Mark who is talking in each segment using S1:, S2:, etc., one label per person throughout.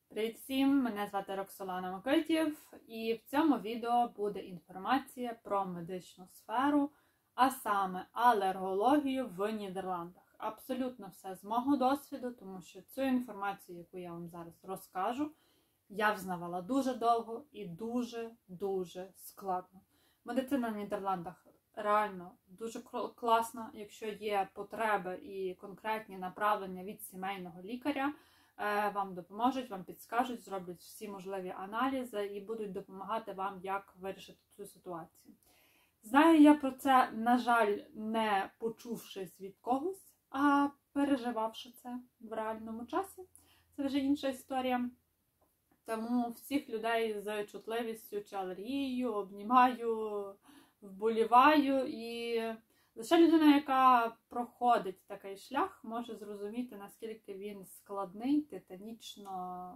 S1: Привіт всім! Мене звати Роксолана Микитів, і в цьому відео буде інформація про медичну сферу, а саме алергологію в Нідерландах. Абсолютно все з мого досвіду, тому що цю інформацію, яку я вам зараз розкажу, я взнавала дуже довго і дуже складно. Медицина в Нідерландах реально дуже класна, якщо є потреби і конкретні направлення від сімейного лікаря. Вам допоможуть, вам підскажуть, зроблять всі можливі аналізи і будуть допомагати вам, як вирішити цю ситуацію. Знаю я про це, на жаль, не почувшись від когось, а переживавши це в реальному часі. Це вже інша історія. Тому всіх людей з чутливістю чи алергією обнімаю, вболіваю і... Лише людина, яка проходить такий шлях, може зрозуміти, наскільки він складний, титанічно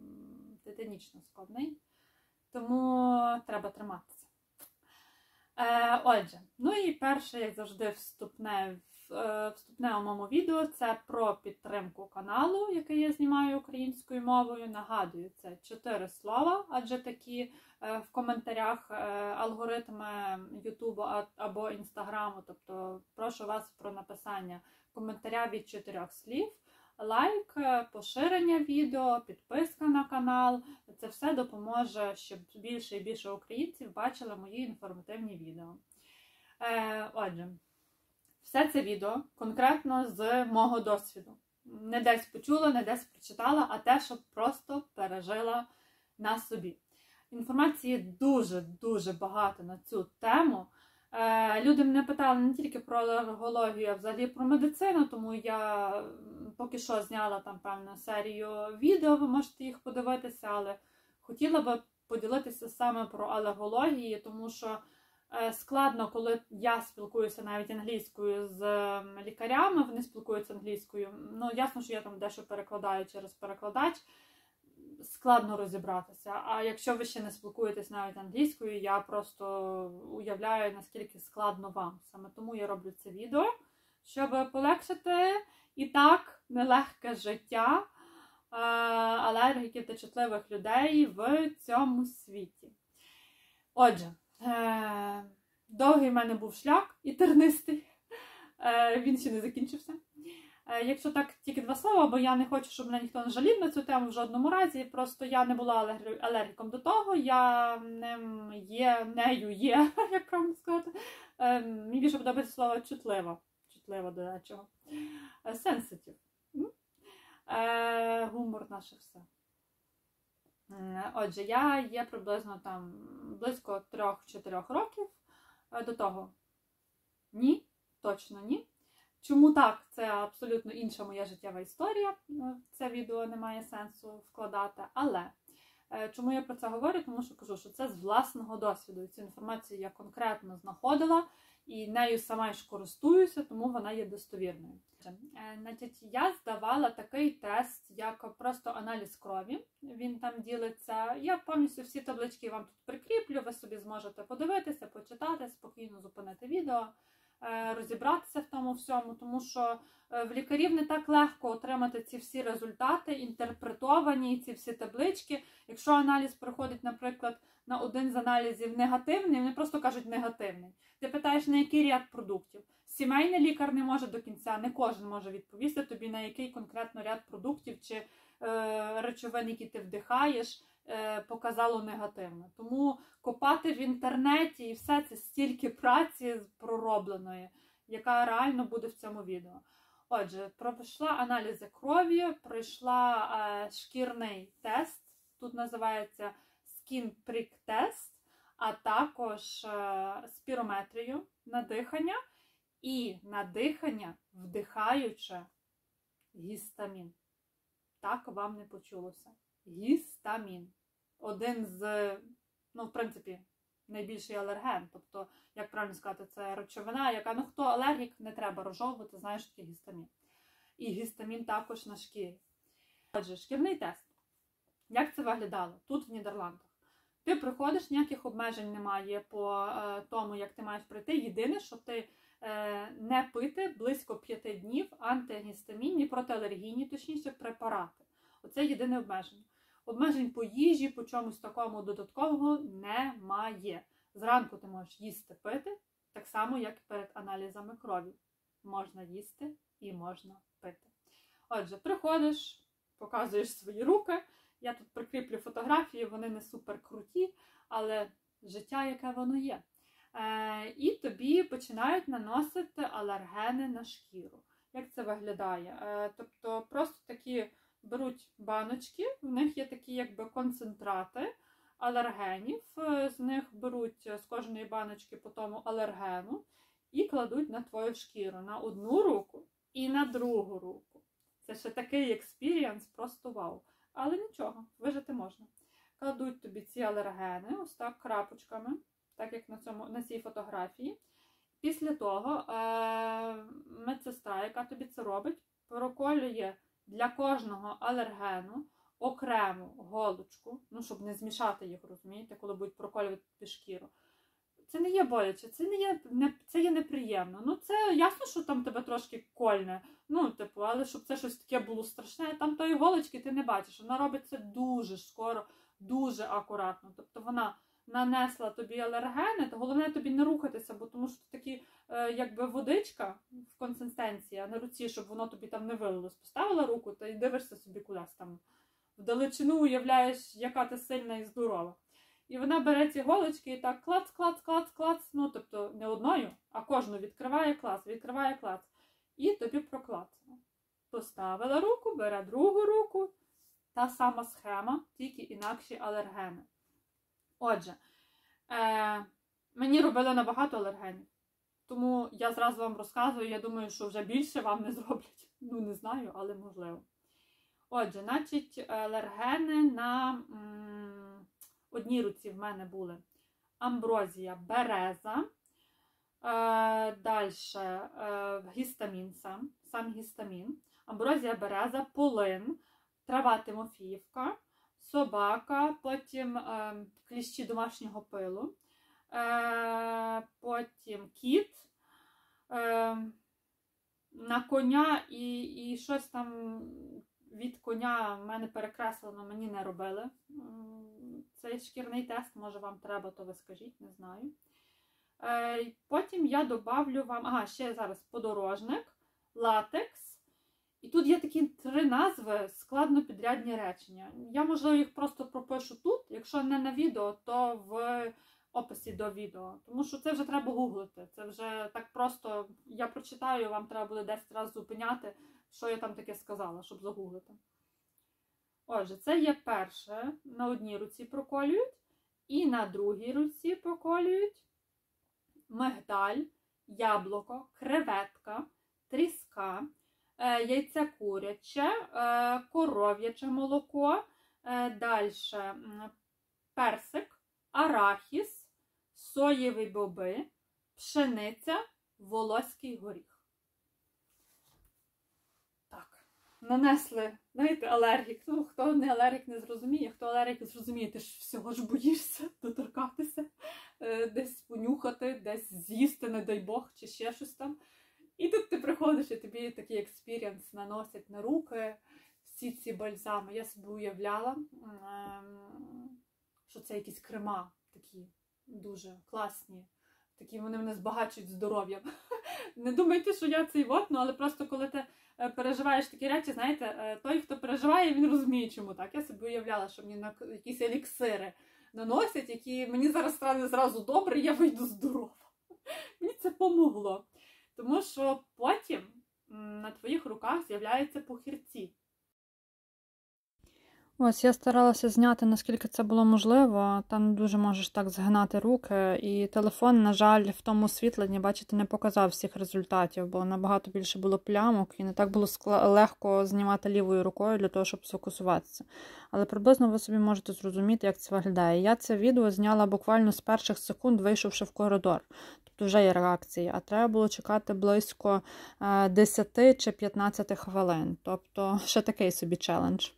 S1: складний. Тому треба триматися. Отже, ну і перше, як завжди, вступне у моєму відео, це про підтримку каналу, який я знімаю українською мовою. Нагадую, це 4 слова, адже такі в коментарях алгоритми Ютубу або Інстаграму. Тобто прошу вас про написання коментаря від 4 слів. Лайк, поширення відео, підписка на канал. Це все допоможе, щоб більше і більше українців бачили мої інформативні відео. Отже, все це відео конкретно з мого досвіду. Не десь почула, не десь прочитала, а те, що просто пережила на собі. Інформації дуже багато на цю тему. Люди мене питали не тільки про алергологію, а взагалі про медицину, тому я поки що зняла там певну серію відео, ви можете їх подивитися, але хотіла би поділитися саме про алергологію, тому що складно, коли я спілкуюся навіть англійською з лікарями, вони спілкуються англійською. Ну, ясно, що я там дещо перекладаю через перекладач, складно розібратися. А якщо ви ще не спілкуєтесь навіть англійською, я просто уявляю, наскільки складно вам. Саме тому я роблю це відео, щоб полегшити і так нелегке життя алергіків та чутливих людей в цьому світі. Отже, довгий в мене був шлях і тернистий, він ще не закінчився. Якщо так, тільки 2 слова, бо я не хочу, щоб мене ніхто не жалів на цю тему в жодному разі, просто я не була алергіком до того, я нею є, як правильно сказати. Мені більше подобається слово чутлива. Чутлива до речого. Sensitive. Гумор наше все. Отже, я є приблизно там близько 3-4 років до того. Ні, точно ні. Чому так? Це абсолютно інша моя життєва історія. Це відео не має сенсу вкладати. Але чому я про це говорю? Тому що кажу, що це з власного досвіду. І цю інформацію я конкретно знаходила і нею сама ж користуюся, тому вона є достовірною. Значить, я здавала такий тест, як просто аналіз крові. Він там ділиться. Я повністю всі таблички вам тут прикріплю, ви собі зможете подивитися, почитати, спокійно зупинити відео, розібратися в тому всьому, тому що в лікарів не так легко отримати ці всі результати, інтерпретовані, ці всі таблички. Якщо аналіз проходить, наприклад, на один з аналізів негативний, вони просто кажуть негативний. Ти питаєш, на який ряд продуктів. Сімейний лікар не може до кінця, не кожен може відповісти тобі, на який конкретно ряд продуктів чи речовин, які ти вдихаєш, показало негативно. Тому копати в інтернеті і все це стільки праці проробленої, яка реально буде в цьому відео. Отже, пройшла аналізи крові, пройшла шкірний тест, тут називається Skin Prick Test, а також спірометрію на дихання і на дихання вдихаючи гістамін. Так вам не почулося. Гістамін. Один з, в принципі, найбільший алерген. Тобто, як правильно сказати, це речовина, яка, хто алергік, не треба розжовувати, знаєш, що таке гістамін. І гістамін також на шкірі. Отже, шкірний тест. Як це виглядало? Тут в Нідерландах. Ти приходиш, ніяких обмежень немає по тому, як ти маєш прийти. Єдине, що ти не пити близько 5 днів антигістамінні, протиалергійні, точніше, препарати. Оце єдине обмеження. Обмежень по їжі, по чомусь такому додаткового немає. Зранку ти можеш їсти, пити, так само, як і перед аналізами крові. Можна їсти і можна пити. Отже, приходиш, показуєш свої руки. Я тут прикріплю фотографії, вони не супер круті, але життя, яке воно є. І тобі починають наносити алергени на шкіру. Як це виглядає? Тобто просто такі беруть баночки, в них є такі якби концентрати алергенів, з них беруть з кожної баночки по тому алергену і кладуть на твою шкіру, на одну руку і на другу руку. Це ще такий експірієнс, просто вау. Але нічого, вижити можна. Кладуть тобі ці алергени, ось так, крапочками, так як на цій фотографії. Після того медсестра, яка тобі це робить, проколює для кожного алергену окрему голочку, ну, щоб не змішати їх, розумієте, коли будуть проколювати тобі шкіру. Це не є боляче, це є неприємно. Ну, це ясно, що там тебе трошки кольне, ну, типу, але щоб це щось таке було страшне, там тої голочки ти не бачиш. Вона робить це дуже скоро, дуже акуратно. Тобто вона нанесла тобі алергени, то головне тобі не рухатися, бо тому що такі, якби водичка в консистенції, а на руці, щоб воно тобі там не вилилось. Поставила руку, та й дивишся собі кудись там. Вдалечину уявляєш, яка ти сильна і здорова. І вона бере ці голочки і так клац, клац, клац, клац, ну, тобто не одною, а кожну відкриває клац. І тобі проклацано. Поставила руку, бере другу руку, та сама схема, тільки інакші алергени. Отже, мені робили набагато алергенів, тому я зразу вам розказую, я думаю, що вже більше вам не зроблять. Ну, не знаю, але можливо. Отже, значить, алергени на одній руці в мене були амброзія, береза, далі гістамін сам гістамін, амброзія, береза, полин, трава Тимофіївка, собака, потім кліщі домашнього пилу, потім кіт, на коня і щось там від коня в мене перекреслено, мені не робили. Цей шкірний тест, може вам треба, то ви скажіть, не знаю. Потім я добавлю вам, ще зараз подорожник, латекс. І тут є такі 3 назви, складнопідрядні речення. Я, можливо, їх просто пропишу тут, якщо не на відео, то в описі до відео. Тому що це вже треба гуглити. Це вже так просто, я прочитаю, вам треба буде 10 разів зупиняти, що я там таке сказала, щоб загуглити. Отже, це є перше, на одній руці проколюють, і на другій руці проколюють мигдаль, яблуко, креветка, тріска, яйце куряче, коров'яче молоко, далі персик, арахіс, соєві боби, пшениця, волоський горіх. Нанесли, знаєте, алергік. Ну, хто не алергік, не зрозуміє. Хто алергік, зрозуміє, ти ж всього ж боїшся доторкатися, десь понюхати, десь з'їсти, не дай Бог, чи ще щось там. І тут ти приходиш, і тобі такий експірієнс наносять на руки всі ці бальзами. Я собі уявляла, що це якісь крема такі дуже класні. Такі вони мене збагачують здоров'ям. Не думайте, що я цей але просто коли ти переживаєш такі речі, знаєте, той, хто переживає, він розуміє, чому так. Я собі уявляла, що мені якісь еліксири наносять, які мені зараз стане зразу добре, і я вийду здорова. Мені це помогло. Тому що потім на твоїх руках з'являються пухирці.
S2: Ось, я старалася зняти, наскільки це було можливо. Там дуже можеш так згинати руки. І телефон, на жаль, в тому освітленні, бачите, не показав всіх результатів, бо набагато більше було плямок і не так було легко знімати лівою рукою для того, щоб сфокусуватися. Але приблизно ви собі можете зрозуміти, як це виглядає. Я це відео зняла буквально з перших секунд, вийшовши в коридор. Тобто вже є реакції, а треба було чекати близько 10 чи 15 хвилин. Тобто ще такий собі челендж.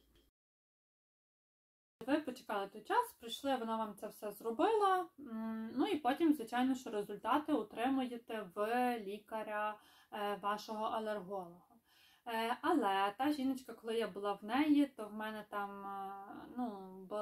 S1: Ви почекали той час, прийшли, вона вам це все зробила, ну і потім, звичайно, що результати отримуєте в лікаря вашого алерголога. Але та жіночка, коли я була в неї, то в мене там,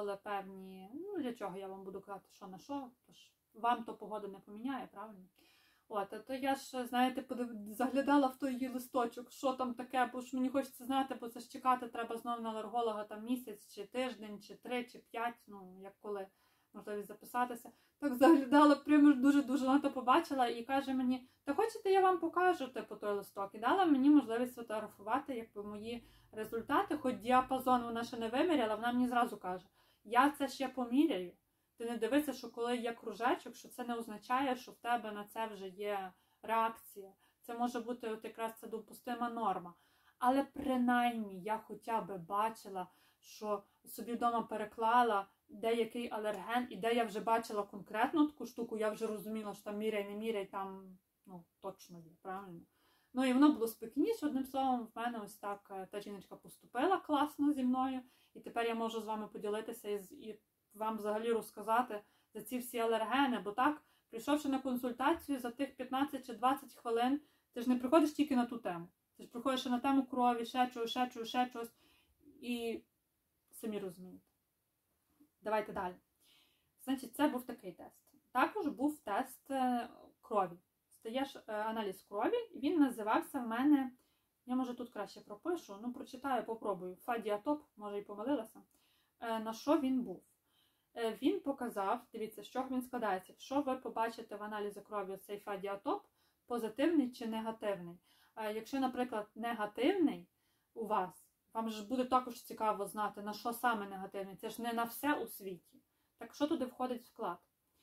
S1: були певні, ну для чого я вам буду казати, що на що, тож вам то погода не поміняє, правильно? От, а то я ж, знаєте, заглядала в той її листочок, що там таке, бо ж мені хочеться знати, бо це ж чекати треба знову на алерголога там місяць, чи тиждень, чи 3, чи 5, ну, як коли можливість записатися. Так заглядала, прямо дуже-дуже на то побачила і каже мені, та хочете я вам покажу, типу, той листок. І дала мені можливість фотографувати, якби, мої результати, хоч діапазон вона ще не виміряла, вона мені зразу каже, я це ще поміряю. Ти не дивися, що коли є кружечок, що це не означає, що в тебе на це вже є реакція. Це може бути от якраз це допустима норма. Але принаймні я хоча б бачила, що собі вдома переклала деякий алерген, і де я вже бачила конкретну таку штуку, я вже розуміла, що там міряй, не міряй, там ну, точно є, правильно? Ну і воно було спокійніше, одним словом, в мене ось так та жіночка поступила класно зі мною, і тепер я можу з вами поділитися і вам взагалі розказати за ці всі алергени, бо так, прийшовши на консультацію за тих 15 чи 20 хвилин, ти ж не приходиш тільки на ту тему. Ти ж приходиш на тему крові, ще чогось, і самі розумієте. Давайте далі. Значить, це був такий тест. Також був тест крові. Стаєш аналіз крові, він називався в мене, я може тут краще пропишу, ну прочитаю, попробую, фадіатоп, може і помилилася, на що він був. Він показав, дивіться, з чого він складається. Якщо ви побачите в аналізі крові цей фадіатоп, позитивний чи негативний. Якщо, наприклад, негативний у вас, вам ж буде також цікаво знати, на що саме негативний. Це ж не на все у світі. Так що туди входить в склад?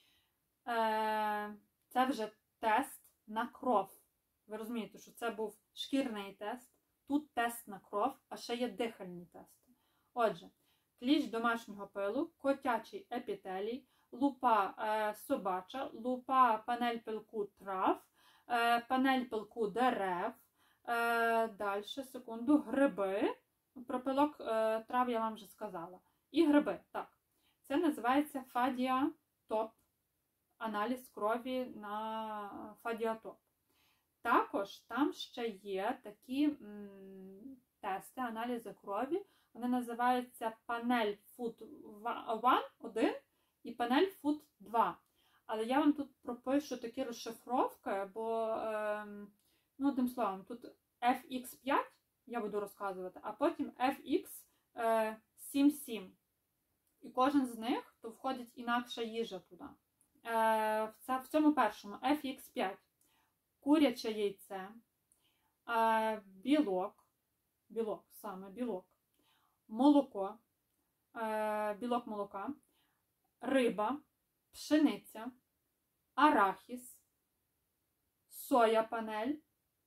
S1: Це вже тест на кров. Ви розумієте, що це був шкірний тест, тут тест на кров, а ще є дихальні тести. Отже, кліщ домашнього пилу, котячий епітелій, лупа собача, лупа панель пилку трав, панель пилку дерев, далі, секунду, гриби, про пилок трав я вам вже сказала, і гриби, так. Це називається фадіатоп, аналіз крові на фадіатоп. Також там ще є такі тести, аналізи крові, вони називаються панель Food 1 і панель Food 2. Але я вам тут пропишу такі розшифровки, бо, ну, одним словом, тут FX5 я буду розказувати, а потім FX77. І кожен з них, то входить інакша їжа туди. В цьому першому FX5 куряче яйце, білок, молоко, білок молока, риба, пшениця, арахіс, соєва панель.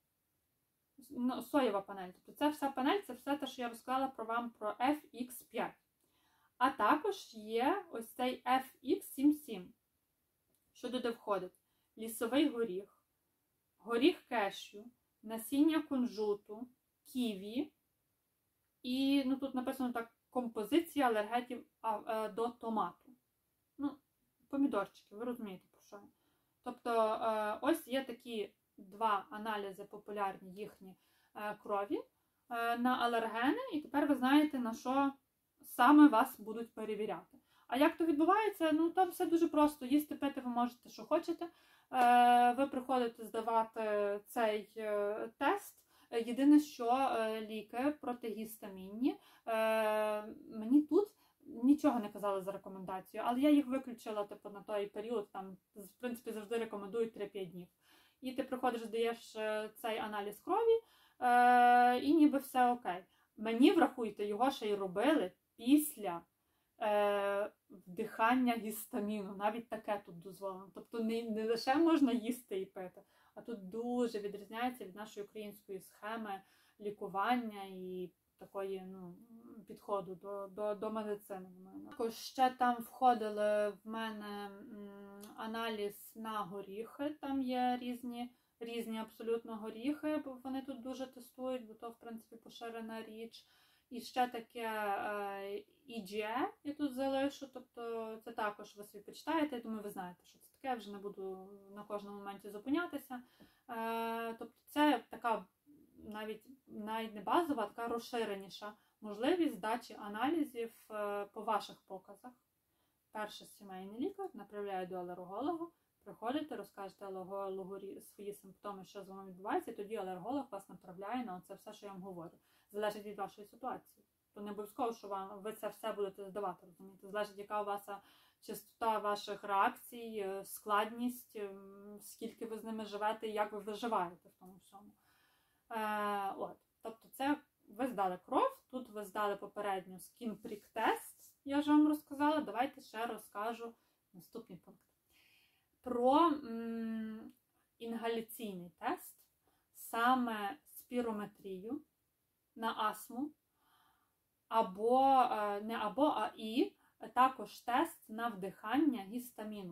S1: Тобто це вся панель, це все те, що я розказала про вам про FX5. А також є ось цей FX77. Що туди входить? Лісовий горіх, горіх кешю, насіння кунжуту, ківі і, ну, тут написано так, композиція алергетів до томату. Ну, помідорчики, ви розумієте про що. Тобто, ось є такі два аналізи популярні їхні крові на алергени, і тепер ви знаєте, на що саме вас будуть перевіряти. А як то відбувається? Ну, там все дуже просто. Їсти, пити ви можете, що хочете. Ви приходите здавати цей тест. Єдине, що ліки протигістамінні. Мені тут нічого не казали за рекомендацію, але я їх виключила типу, на той період. Там, в принципі, завжди рекомендують 3-5 днів. І ти приходиш, здаєш цей аналіз крові, і ніби все окей. Мені, врахуйте, його ще й робили після вдихання гістаміну. Навіть таке тут дозволено. Тобто не лише можна їсти і пити, а тут дуже відрізняється від нашої української схеми лікування і такої, ну, підходу до медицини. Також ще там входили в мене аналіз на горіхи. Там є різні абсолютно горіхи, бо вони тут дуже тестують, бо то, в принципі, поширена річ. І ще таке IgE я тут залишу, тобто це також ви собі почитаєте, я думаю, ви знаєте, що це таке, я вже не буду на кожному моменті зупинятися. Тобто це така навіть не базова, а така розширеніша можливість здачі аналізів по ваших показах. Перший сімейний лікар направляє до алерголога, приходите, розкажете алергологу свої симптоми, що з вами відбувається, і тоді алерголог вас направляє на це все, що я вам говорю. Залежить від вашої ситуації. То не обов'язково, що ви це все будете здавати, розумієте? Залежить, яка у вас частота ваших реакцій, складність, скільки ви з ними живете і як ви виживаєте в тому всьому. Тобто це ви здали кров, тут ви здали попередньо skin prick тест, я ж вам розказала. Давайте ще розкажу наступний пункт. Про інгаляційний тест, саме спірометрію на астму, і також тест на вдихання гістаміну.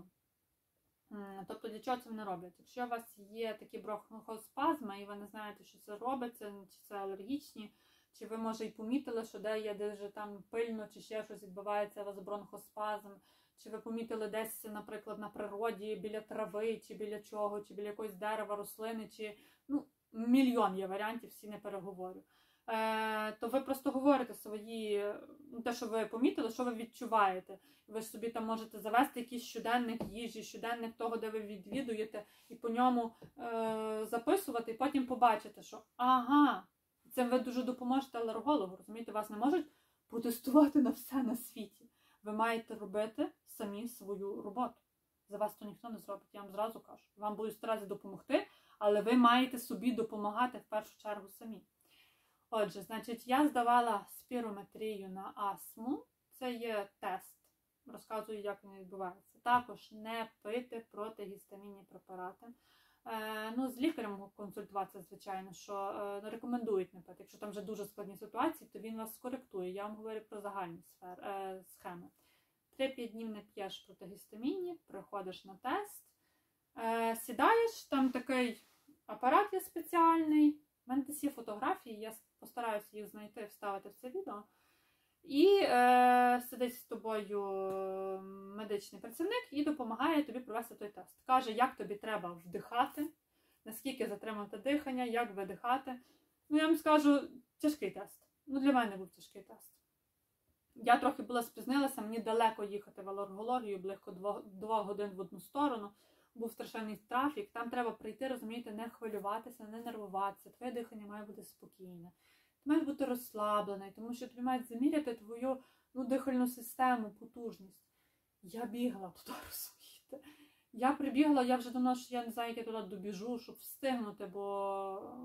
S1: Тобто для чого це вони роблять? Якщо у вас є такі бронхоспазми, і ви не знаєте, що це робиться, чи це алергічні, чи ви, може, і помітили, що де є дуже там пильно, чи ще щось відбувається у вас бронхоспазм, чи ви помітили десь, наприклад, на природі, біля трави, чи біля чого, чи біля якогось дерева, рослини, чи мільйон є варіантів, всі не переговорю. То ви просто говорите свої, те, що ви помітили, що ви відчуваєте. Ви ж собі там можете завести якийсь щоденник їжі, щоденник того, де ви відвідуєте, і по ньому записувати, і потім побачите, що цим ви дуже допоможете алергологу, розумієте, вас не можуть потестувати на все на світі. Ви маєте робити самі свою роботу. За вас то ніхто не зробить, я вам зразу кажу. Вам будуть старатися допомогти, але ви маєте собі допомагати в першу чергу самі. Отже, значить, я здавала спірометрію на астму. Це є тест. Розказую, як він відбувається. Також не пити протигістамінні препарати. З лікарем підконсультуватися, звичайно, що рекомендують не пити. Якщо там вже дуже складні ситуації, то він вас скоректує. Я вам говорю про загальні схеми. 3-5 днів не п'єш протигістамінні, приходиш на тест, сідаєш, там такий апарат є спеціальний. У мене десь є фотографії, я постараюся їх знайти, вставити в це відео. І сидить з тобою медичний працівник і допомагає тобі провести той тест. Каже, як тобі треба вдихати, наскільки затримати дихання, як видихати. Я вам скажу, тяжкий тест. Для мене був тяжкий тест. Я трохи була спізнилася, мені далеко їхати в алергологію, близько 2 годин в одну сторону. Був страшенний трафік, там треба прийти, розумієте, не хвилюватися, не нервуватися, твоє дихання має бути спокійне. Ти маєш бути розслаблений, тому що тобі мають заміряти твою дихальну систему, потужність. Я бігла туди, розумієте. Я прибігла, я вже думала, що я не знаю, як я туди добіжу, щоб встигнути, бо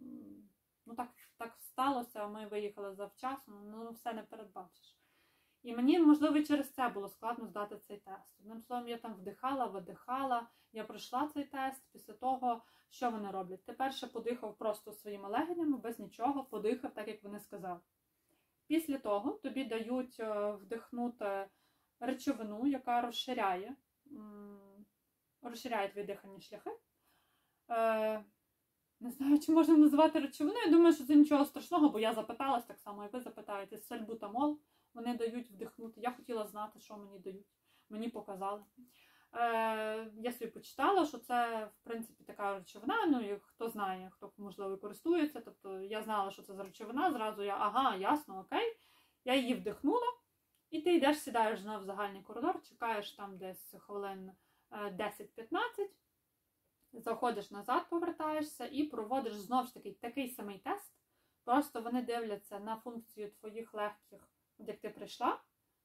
S1: так сталося, ми виїхали завчасно, все не передбачиш. І мені, можливо, і через це було складно здати цей тест. Одним словом, я там вдихала, видихала, я пройшла цей тест. Після того, що вони роблять? Ти перше подихав просто своїми легенями, без нічого, подихав так, як вони сказали. Після того тобі дають вдихнути речовину, яка розширяє твої дихальні шляхи. Не знаю, чи можна називати речовиною. Я думаю, що це нічого страшного, бо я запиталась так само, як ви запитаєте, сальбутамол. Вони дають вдихнути. Я хотіла знати, що мені дають. Мені показали. Я собі почитала, що це, в принципі, така речовина. І хто знає, хто, можливо, користується. Тобто, я знала, що це за речовина. Зразу ясно, окей. Я її вдихнула. І ти йдеш, сідаєш знову в загальний коридор, чекаєш там десь хвилин 10-15. Заходиш назад, повертаєшся і проводиш знову ж таки такий самий тест. Просто вони дивляться на функцію твоїх легких, як ти прийшла,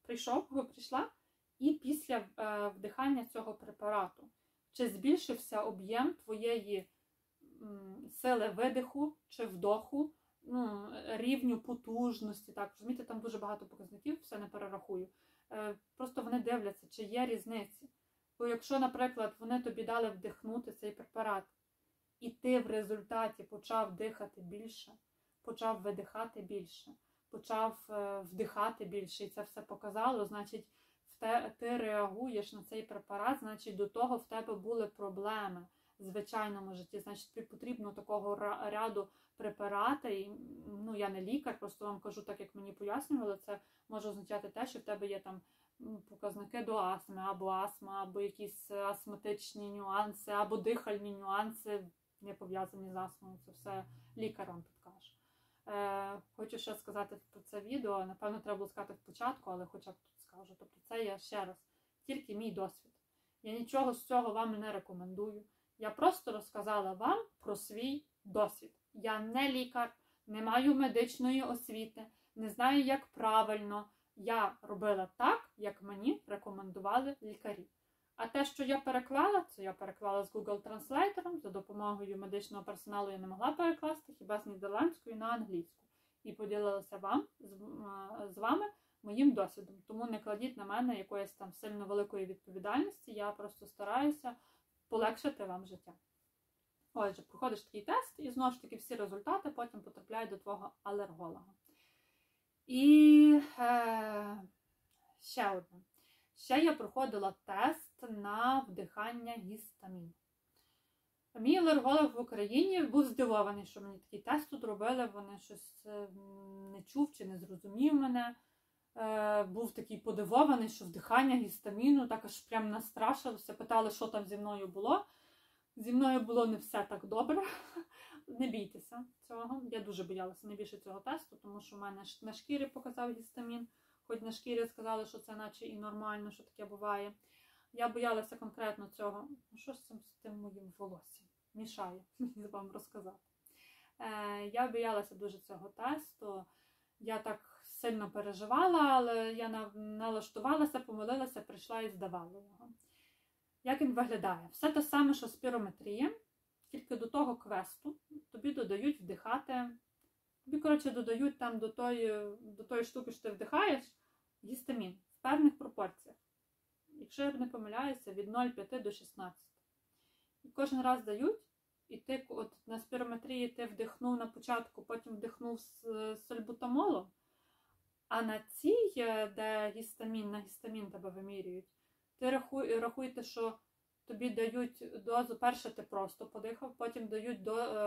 S1: і після вдихання цього препарату. Чи збільшився об'єм твоєї сили видиху чи вдоху, рівню потужності. Так, розумієте, там дуже багато показників, все не перерахую. Просто вони дивляться, чи є різниці. Бо якщо, наприклад, вони тобі дали вдихнути цей препарат, і ти в результаті почав дихати більше, почав видихати більше, почав вдихати більше, і це все показало, значить, ти реагуєш на цей препарат, значить, до того в тебе були проблеми в звичайному житті, значить, тобі потрібно такого ряду препарати, і, я не лікар, просто вам кажу так, як мені пояснювали, це може означати те, що в тебе є там показники до астми, або якісь астматичні нюанси, або дихальні нюанси, не пов'язані з астмою, це все лікар вам підкаже. Хочу ще сказати про це відео, напевно, треба було сказати спочатку, але хоча б тут скажу. Тобто це я ще раз, тільки мій досвід. Я нічого з цього вам не рекомендую. Я просто розказала вам про свій досвід. Я не лікар, не маю медичної освіти, не знаю, як правильно. Я робила так, як мені рекомендували лікарі. А те, що я переклала, це я переклала з Google Translator, за допомогою медичного персоналу я не могла перекласти, хіба з нідерландської на англійську. І поділилася з вами моїм досвідом. Тому не кладіть на мене якоїсь там сильно великої відповідальності, я просто стараюся полегшити вам життя. Отже, проходиш такий тест, і знову ж таки всі результати потім потрапляють до твого алерголога. І ще одне. Ще я проходила тест на вдихання гістаміну. Мій алерголог в Україні був здивований, що мені такий тест тут робили, вони щось не чув чи не зрозумів мене. Був такий подивований, що вдихання гістаміну, так аж прям настрашився, питали, що там зі мною було. Зі мною було не все так добре. Не бійтеся цього. Я дуже боялася найбільше цього тесту, тому що в мене на шкірі показав гістамін. Хоч на шкірі сказали, що це наче і нормально, що таке буває. Я боялася конкретно цього. Що з тим моїм волоссям? Мішає мені вам розказати. Я боялася дуже цього тесту. Я так сильно переживала, але я налаштувалася, помолилася, прийшла і здавала його. Як він виглядає? Все те саме, що спірометрія, тільки до того квесту тобі додають вдихати. Тобі, коротше, додають там до тої штуки, що ти вдихаєш, гістамін в певних пропорціях. Якщо я не помиляюся, від 0,5 до 16. І кожен раз дають, і ти от на спірометрії ти вдихнув на початку, потім вдихнув з сальбутамолом, а на цій, де гістамін, на гістамін тебе вимірюють, ти рахуєте, що тобі дають дозу, перше ти просто подихав, потім дають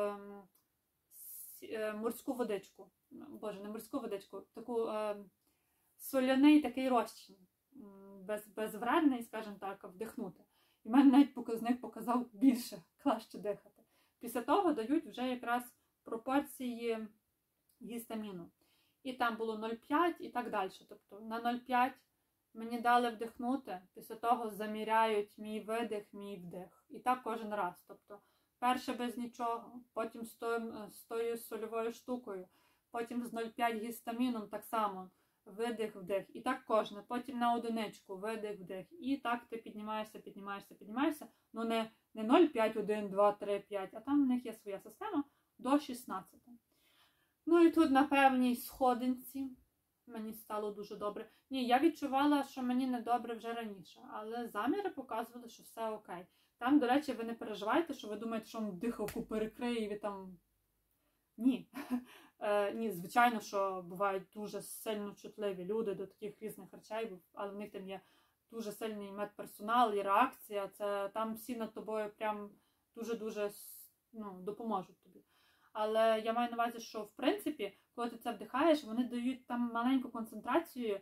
S1: морську водичку. Боже, не морську водичку, таку соляний такий розчин, безвредний, скажімо так, вдихнути. І в мене навіть показник показав більше, краще дихати. Після того дають вже якраз пропорції гістаміну. І там було 0,5 і так далі. Тобто на 0,5 мені дали вдихнути, після того заміряють мій видих, мій вдих. І так кожен раз. Тобто перше без нічого, потім з тою сольовою штукою, потім з 0,5 гістаміном так само. Видих, вдих. І так кожне. Потім на одиничку. Видих, вдих. І так ти піднімаєшся. Ну не 0,5, 1, 2, 3, 5, а там в них є своя система до 16. Ну і тут на певній сходинці мені стало дуже добре. Ні, я відчувала, що мені не добре вже раніше, але заміри показували, що все окей. Там, до речі, ви не переживайте, що ви думаєте, що вам дихалку перекриє і ви там... Ні. Ні, звичайно, що бувають дуже сильно чутливі люди до таких різних речей, але в них там є дуже сильний медперсонал і реакція. Це там всі над тобою прям дуже-дуже допоможуть тобі. Але я маю на увазі, що в принципі, коли ти це вдихаєш, вони дають там маленьку концентрацію.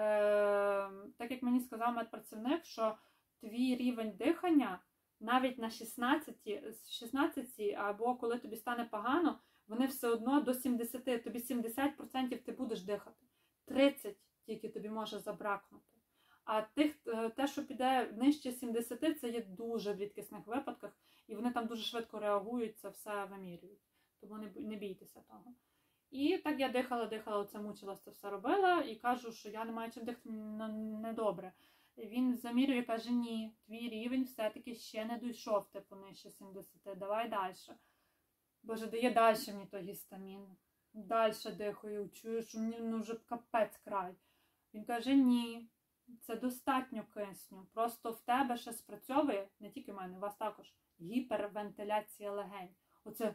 S1: Так як мені сказав медпрацівник, що твій рівень дихання навіть на 16 або коли тобі стане погано, вони все одно до 70, тобі 70% ти будеш дихати. 30% тільки тобі може забракнути. А те, що піде нижче 70, це є дуже в рідкісних випадках, і вони там дуже швидко реагують, це все вимірюють. Тому не бійтеся того. І так я дихала, оце мучилась, це все робила, і кажу, що я не маю чим дихати, недобре. Він замірює, каже, ні, твій рівень все-таки ще не дійшов, типу, нижче 70, давай далі. Боже, дає далі мені той гістамін. Далі дихаю, чую, що мені вже капець край. Він каже, ні, це достатньо кисню. Просто в тебе ще спрацьовує, не тільки в мене, у вас також, гіпервентиляція легень. Оце,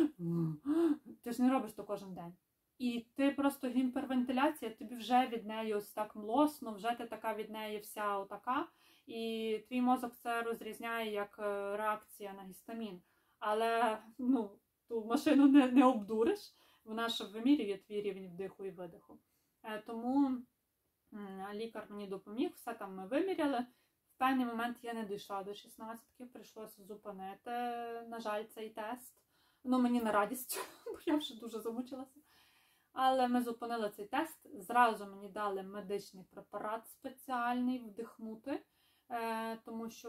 S1: ти ж не робиш то кожен день. І ти просто гіпервентиляція, тобі вже від неї ось так млосно, вже ти така від неї вся отака. І твій мозок це розрізняє як реакція на гістамін. Але, ту машину не обдуриш, вона ж вимірює твій рівень вдиху і видиху. Тому лікар мені допоміг, все там ми виміряли. В певний момент я не дійшла до 16-ки, прийшлося зупинити, на жаль, цей тест. Мені на радість, бо я вже дуже замучилася. Але ми зупинили цей тест, зразу мені дали медичний препарат спеціальний вдихнути, тому що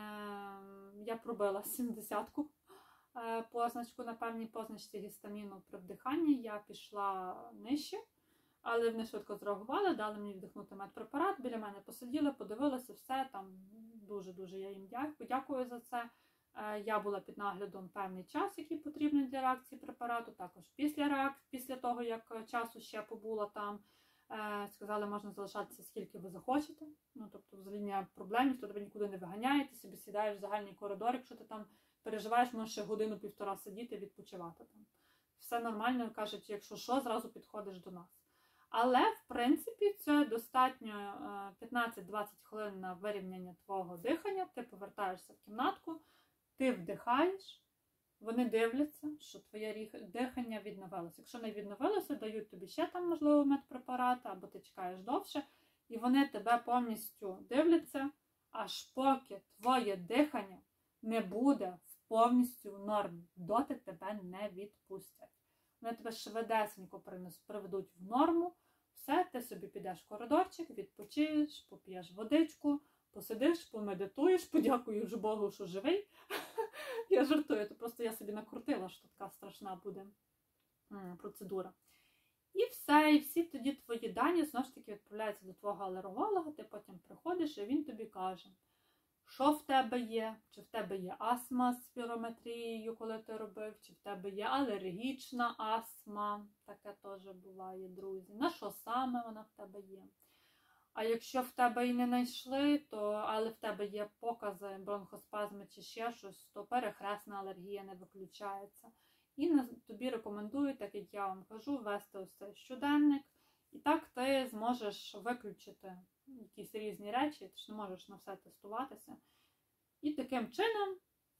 S1: я пробила 70-ку позначку, на певній позначці гістаміну при вдиханні, я пішла нижче, але вони швидко зреагували, дали мені вдихнути медпрепарат, біля мене посиділи, подивилися, все, там дуже-дуже я їм дякую за це. Я була під наглядом певний час, який потрібний для реакції препарату, також після того, як часу ще побула там. Сказали, можна залишатися скільки ви захочете. Тобто, взагалі немає проблем, ніхто тебе нікуди не виганяє, ти собі сідаєш в загальний коридор, якщо ти там переживаєш, можеш ще годину-півтора сидіти, відпочивати там. Все нормально, кажуть, якщо що, зразу підходиш до нас. Але, в принципі, це достатньо 15-20 хвилин на вирівняння твого дихання, ти повертаєшся в кімнатку, ти вдихаєш, вони дивляться, що твоє дихання відновилося. Якщо не відновилося, дають тобі ще там, можливо, медпрепарат, або ти чекаєш довше, і вони тебе повністю дивляться, аж поки твоє дихання не буде повністю в нормі, доти тебе не відпустять. Вони тебе швидесенько приведуть в норму, все, ти собі підеш в коридорчик, відпочиєш, поп'єш водичку, посидиш, помедитуєш, подякуєш Богу, що живий. Я жартую, то просто я собі накрутила, що така страшна буде процедура. І все, і всі тоді твої дані, знову ж таки, відправляються до твого алерголога, ти потім приходиш, і він тобі каже, що в тебе є, чи в тебе є астма з спірометрією, коли ти робив, чи в тебе є алергічна астма, таке теж буває, друзі, на що саме вона в тебе є. А якщо в тебе і не знайшли, але в тебе є покази, бронхоспазми чи ще щось, то перехресна алергія не виключається. І тобі рекомендую, так як я вам кажу, вести ось цей щоденник. І так ти зможеш виключити якісь різні речі, ти ж не можеш на все тестуватися. І таким чином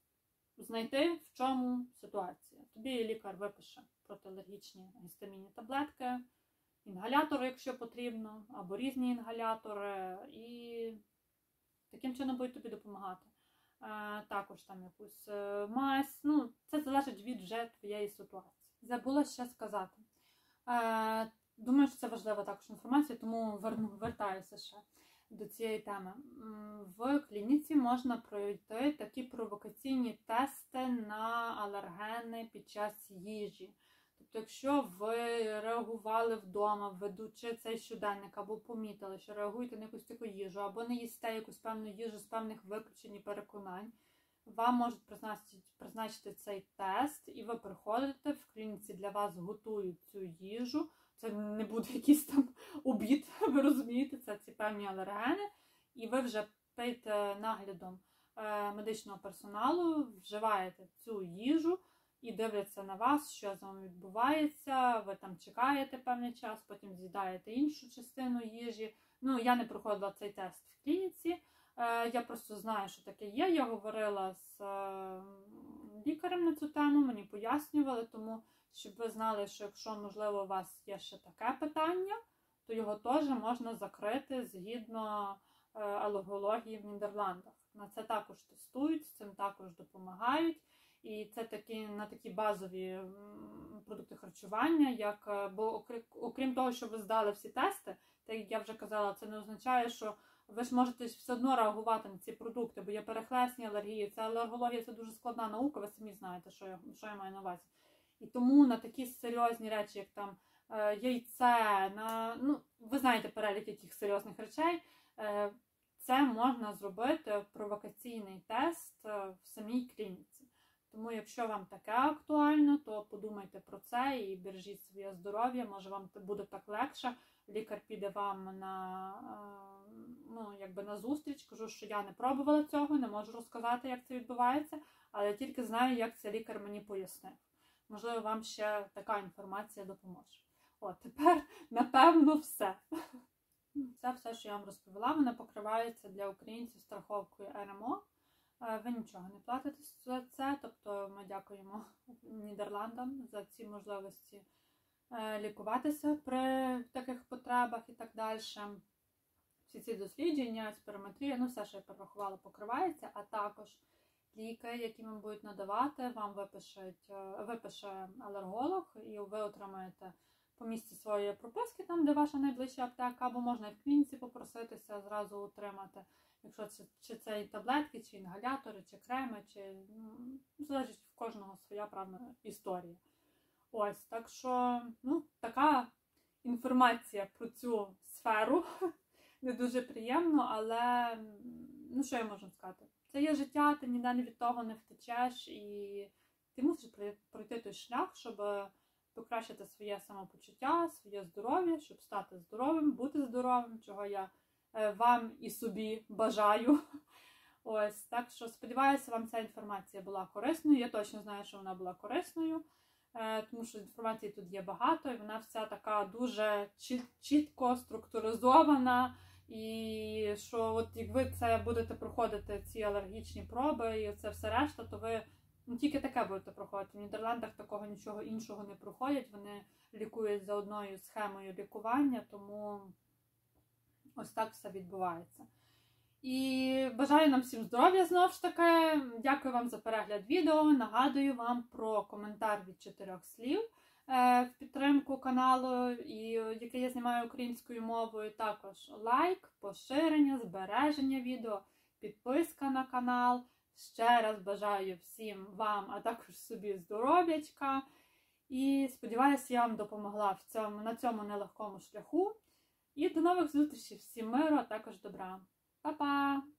S1: знайти, в чому ситуація. Тобі лікар випише протиалергічні гістамінні таблетки, інгалятори, якщо потрібно, або різні інгалятори, і таким чином будуть тобі допомагати. Також там якусь мазь, це залежить від вже твоєї ситуації. Забула ще сказати. Думаю, що це важлива також інформація, тому вертаюся ще до цієї теми. В клініці можна пройти такі провокаційні тести на алергени під час їжі. Тобто, якщо ви реагували вдома, ведучи цей щоденник, або помітили, що реагуєте на якусь таку їжу, або не їсте якусь певну їжу з певних виключень і переконань, вам можуть призначити цей тест, і ви приходите, в клініці для вас готують цю їжу. Це не буде якийсь там обід, ви розумієте, це ці певні алергени, і ви вже під наглядом медичного персоналу вживаєте цю їжу, і дивляться на вас, що з вами відбувається, ви там чекаєте певний час, потім з'їдаєте іншу частину їжі. Я не проходила цей тест в клініці, я просто знаю, що таке є. Я говорила з лікарем на цю тему, мені пояснювали, тому щоб ви знали, що якщо, можливо, у вас є ще таке питання, то його теж можна закрити згідно алергології в Нідерландах. На це також тестують, з цим також допомагають. І це на такі базові продукти харчування, бо окрім того, що ви здали всі тести, так як я вже казала, це не означає, що ви ж можете все одно реагувати на ці продукти, бо є перехресні алергії. Це алергологія, це дуже складна наука, ви самі знаєте, що я маю на увазі. І тому на такі серйозні речі, як там яйце, ви знаєте перелік яких серйозних речей, це можна зробити провокаційний тест в самій клініці. Тому, якщо вам таке актуально, то подумайте про це і бережіть своє здоров'я, може вам буде так легше. Лікар піде вам на зустріч. Кажу, що я не пробувала цього, не можу розказати, як це відбувається, але я тільки знаю, як це лікар мені пояснив. Можливо, вам ще така інформація допоможе. Тепер, напевно, все. Це все, що я вам розповіла. Вона покривається для українців страховкою РМО. Ви нічого не платите за це, тобто ми дякуємо Нідерландам за ці можливості лікуватися при таких потребах і так далі. Всі ці дослідження, спірометрія, все, що я перерахувала, покривається, а також ліки, які вам будуть надавати, вам випише алерголог, і ви отримаєте по місці своєї прописки, там, де ваша найближча аптека, або можна і в клініці попроситися зразу отримати, якщо це, чи це і таблетки, чи інгалятори, чи креми, чи залежить в кожного своя правна історія. Ось, так що, така інформація про цю сферу. Не дуже приємно, але, що я можу сказати? Це є життя, ти ніде від того не втечеш, і ти мусиш пройти той шлях, щоб покращити своє самопочуття, своє здоров'я, щоб стати здоровим, бути здоровим, чого я вам і собі бажаю. Ось, так що сподіваюся, вам ця інформація була корисною. Я точно знаю, що вона була корисною, тому що інформації тут є багато, і вона вся така дуже чітко структуризована. І що от як ви це будете проходити, ці алергічні проби і це все решта, то ви тільки таке будете проходити. В Нідерландах такого нічого іншого не проходять, вони лікують за одною схемою лікування, тому ось так все відбувається. І бажаю нам всім здоров'я знову ж таки. Дякую вам за перегляд відео. Нагадую вам про коментар від 4 слів в підтримку каналу, який я знімаю українською мовою. Також лайк, поширення, збереження відео, підписка на канал. Ще раз бажаю всім вам, а також собі здоров'ячка. І сподіваюся, я вам допомогла на цьому нелегкому шляху. І до нових зустрічей. Всім миру, а також добра. Па-па!